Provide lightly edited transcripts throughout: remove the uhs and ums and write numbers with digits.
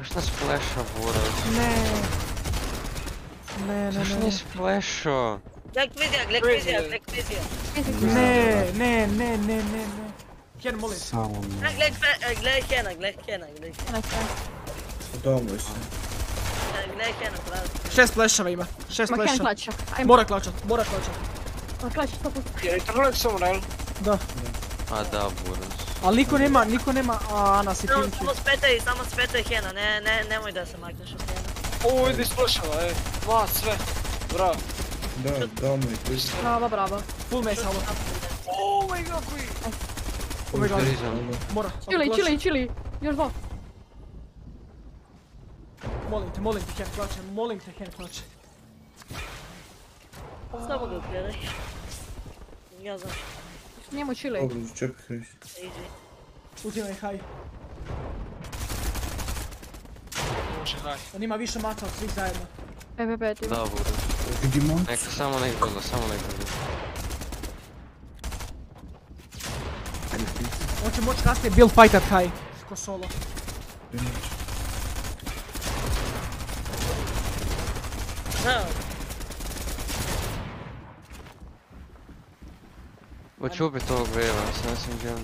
Zašto nas flasha, Buraz? Ne. Zašto nisi flashao? Glek vizija. Ne. Hen, molim. Samo ne. Glek Hena. Domoj se. Glek Hena, pravo. 6 flasheva ima. 6 Ma Ken flasheva. klača. Ajmo. Mora klačat. Ma klača 100%. Je li trolek sam rel? Da. A da, Buraz. Ali niko nema, Ana si pinči. Samo spetaj Hena, nemoj da se makneš od Hena. O, idi splašava, Dva, sve. Bravo. Da, domoj, ti. Bravo. Full mace, halo. O, moj kako je. Oh my god. Mora. Chili. Još 2. Molim te, Hen klače. Samo ga ukredaj. Ja znam. Njemu chili. Dobro, čekaj Hristi. Uzimaj haj. Može, haj. On ima više mata od svih zajedno. PvP ti. Da, Buraz. Vidimo. Samo nek bilo. On će moći kasnije build fightat haj. Ko solo. Hoću ubiti ovog veva, sam sam djelan.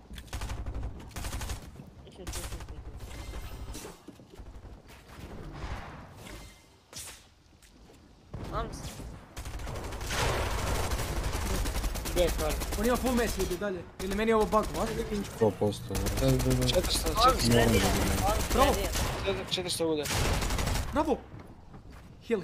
Back, hvala. On ima full mace ljudi dalje. Ili meni je ovo bug, what? 100%. 400 bude. Bravo! Heal.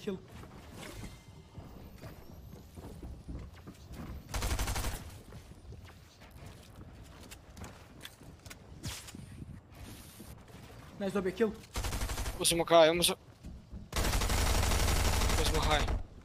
Nice, dobije kill. Uzimo haj, Uzimo haj.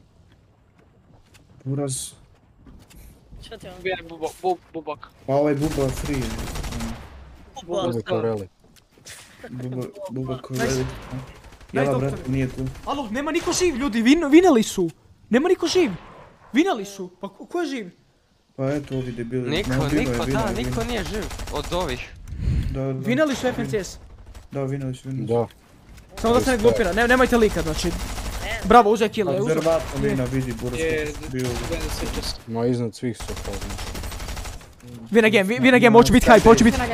Buraz. Šta ti on? Ubijaj bubak. Pa ovaj buba free. Bube koreli. Buba koreli. Jela brat, nije tu. Alo, nema niko živ ljudi, vinali su. Nema niko živ. Vinali su, pa ko je živ? Pa eto ovi debili. Niko nije živ. Od ovih. Da. Vinali su FNCS. Da, vinali su. Da. Samo da se ne glupira, nemojte likat, znači. Bravo, uzeo kill, uzeo. Observatno vina vidi Buraz bio. Ma iznad svih su fazno. Win a game, hoće biti hype, hoće biti.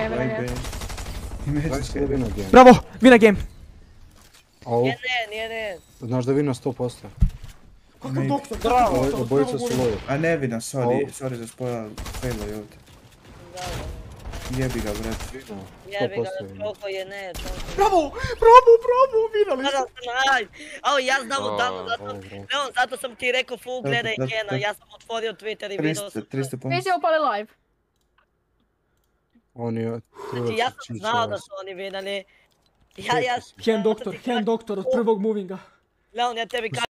Bravo, win a game. Au, Nije. znaš da vina 100%. Kakav doktor, Obojica su loje. A ne vina, sorry za spoja, failo je ovdje. Jebi ga brat. Jebi ga, čoko je ne, čoko. Bravo, vinali su. Ja znam odavno, zato sam ti rekao full gledaj Hena, ja sam otvorio Twitter i vidio sam. 300 pomoć. Nisi upali live. On je... Znači ja sam znao da su oni vinali. Hen doktor od prvog movinga. Leon, ja tebi kažem.